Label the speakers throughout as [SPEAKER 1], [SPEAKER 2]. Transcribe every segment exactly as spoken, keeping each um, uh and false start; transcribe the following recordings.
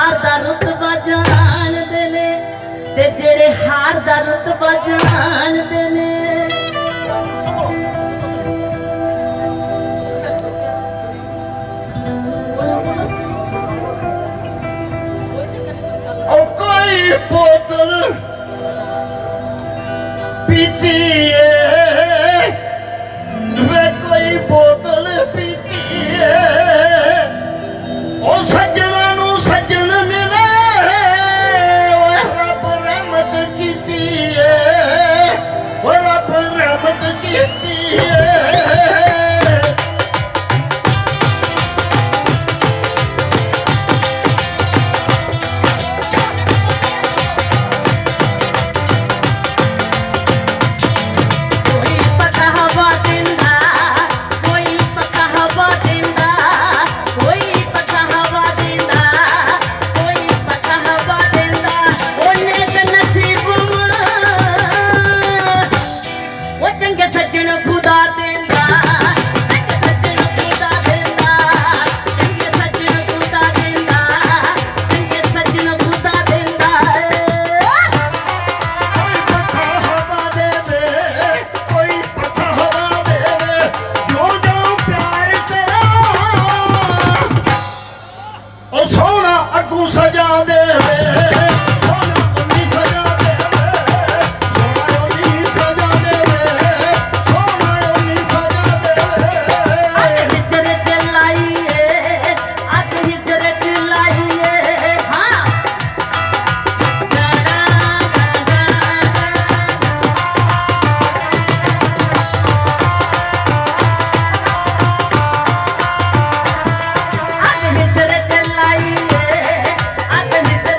[SPEAKER 1] हार दा रुतबा जानदे ने ते जेड़े हार दा रुतबा जानदे ने
[SPEAKER 2] बोतल पीती है वे कोई बोतल पीती है ओ सजना नू सजन मिले रब रहमत कीती है वो रब रहमत कीती है
[SPEAKER 1] I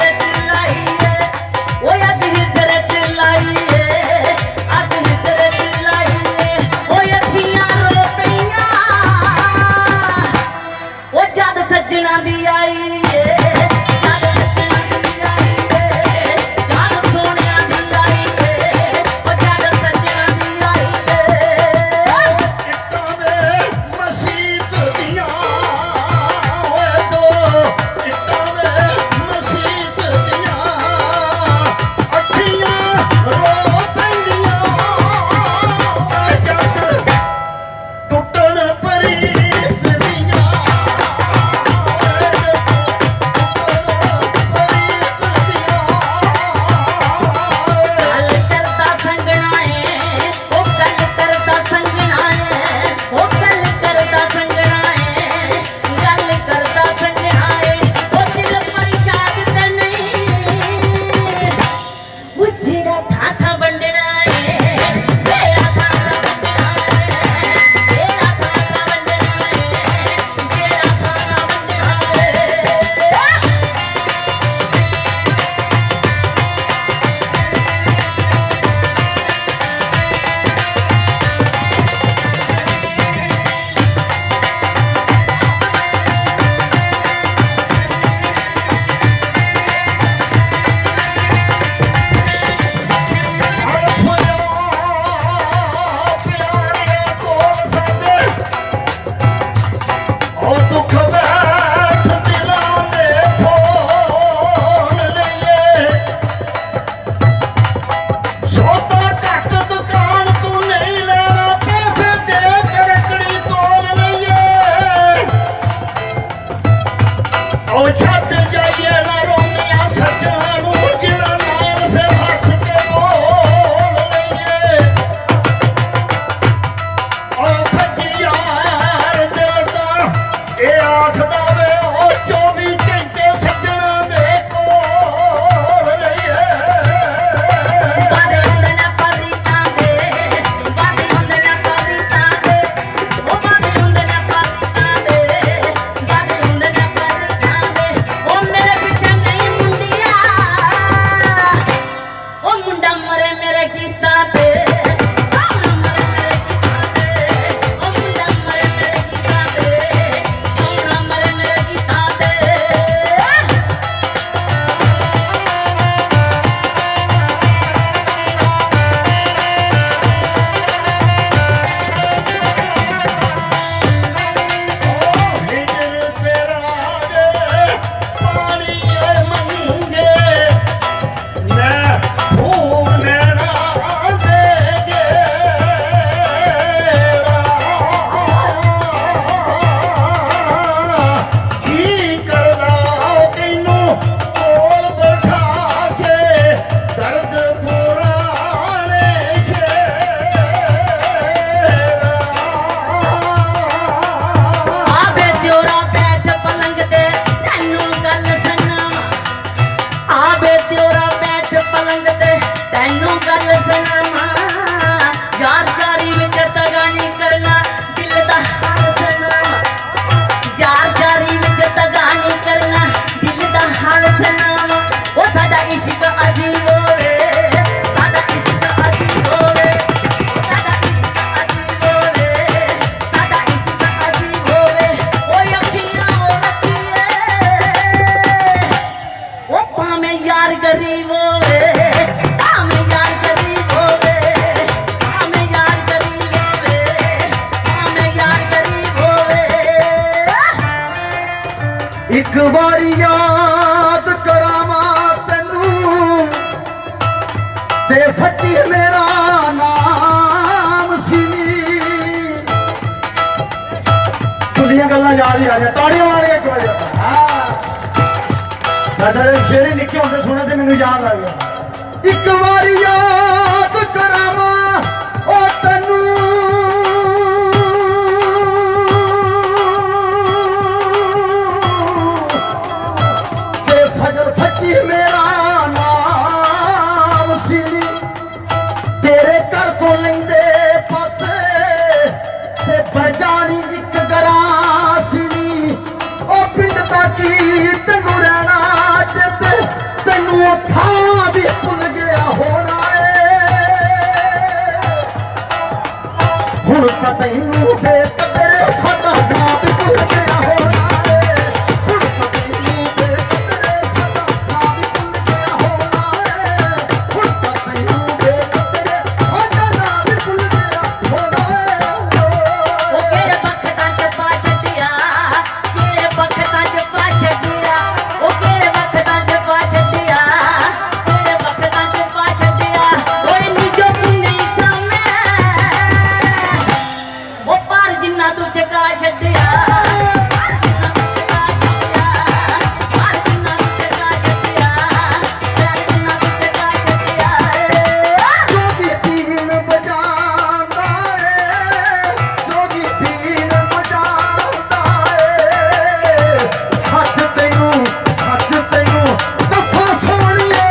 [SPEAKER 3] शेर ही निके होंदे सुने ते मैनू याद आ गया। एक बारी याद करावा ओ तैनू ते फजर सच्ची मेरा नाम सीनी तेरे घर तो लेंदे पासे ते बजानी एक गरासी ओ पिंड दा की तैनू रहना चेते तैनू था भी भुल गया होना हुण तां तैनू बेकदर साडा नाम भी भुल गया होना हुण तां तैनू बेकदर साडा नाम भी भुल गया होना हुण तां तैनू बेकदर साडा नाम भी भुल गया होना
[SPEAKER 1] ओ केरे बखतां च पा छड्डिया केरे बखतां च पा छड्डिया ओ केरे बखतां च पा छड्डिया केरे बखतां च पा छड्डिया ओए नीजो तू नहीं सामे ओ पार जिन्ना तू चका छड्डिया
[SPEAKER 3] जोगी बीन बजांदा है जोगी बीन बजांदा है सच तैनू सच तैनू दसा सोहणिए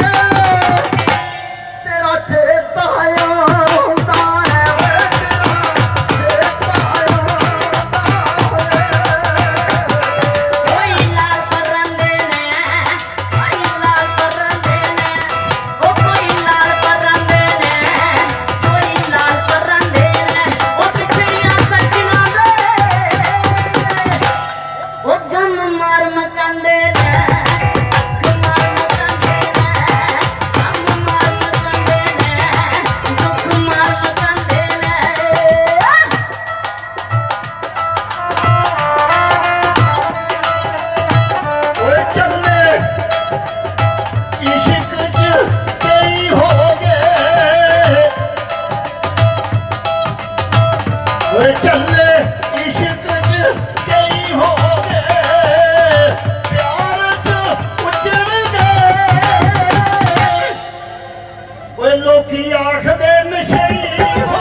[SPEAKER 3] तेरा चेता आउंदा है वे तेरा चेता आउंदा है
[SPEAKER 1] कोई लाल परंदे ने कोई लाल परंदे ने ओ कोई लाल परंदे ने कोई लाल परंदे ने ओ पिछड़ियां सजना दे ओ गम मार मकांदे ने गम मार मकांदे ने गम मार मकांदे ने दुख मार मकांदे ने
[SPEAKER 2] ओए चले इश्क च कई हो गए ओए चले इश्क च कई हो गए प्यार च उजड़ गए ओए लोकी आखदे नशई हो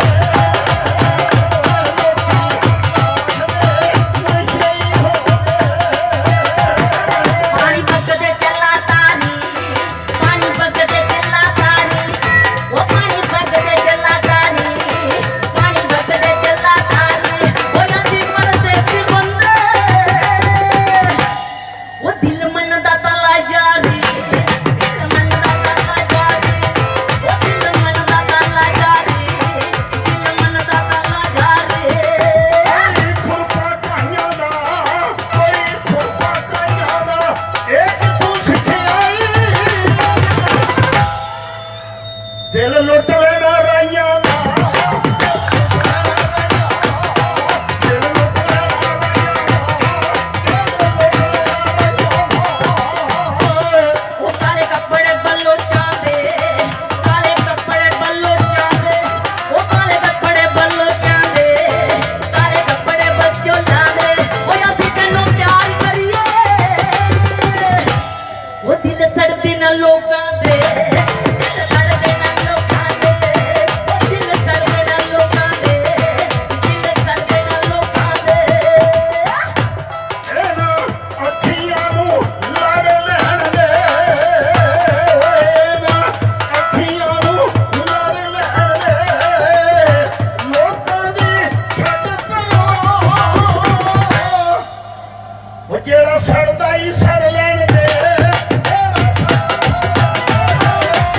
[SPEAKER 1] पानी बगदे चला तानी पानी बगदे चला तानी वो पानी बगदे चला तानी पानी बगदे चला तानी वो नदी परदेसी बंदे वो दिल मन दा तला जारी दिल मन दा तला जारी वो दिल मन दा तला जारी दिल मन दा तला जारी
[SPEAKER 2] खुरपा काइयां दा कोई खुरपा काइयां दा एक तू सिखियाई दिल लुट लेना राइयां दा दिल लुट लेना
[SPEAKER 1] वो काले कपड़े बलोचां दे काले कपड़े बलोचां दे वो काले कपड़े बलोचां दे काले कपड़े बचोलां दे ओ असीं तैनूं प्यार करिए वो दिल सड़दे ना लोकां दे दिल सड़दे ना लोकां दे ओ दिल सड़दे ना लोकां दे दिल सड़दे ना लोकां दे
[SPEAKER 2] एना अखियां नूं लड़ लैण दे एना अखियां नूं लड़ लैण दे लोकां दी छੱਡ ਕਰੋ ਉਹ ਜਿਹੜਾ ਸੜਦਾ ਹੀ ਸੜ ਲੈਣ ਦੇ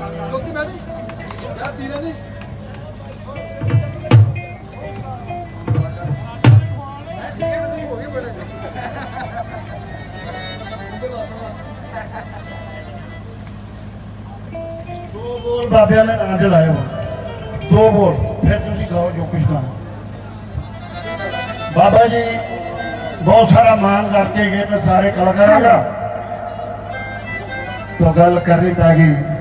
[SPEAKER 2] दो बोल बाबे ने ना चलाए हो दो बोल फिर तुम गाओ जो कुछ गाना बाबा जी बहुत सारा मान करके गए मैं सारे कलाकारों का तो गल करनी पै गई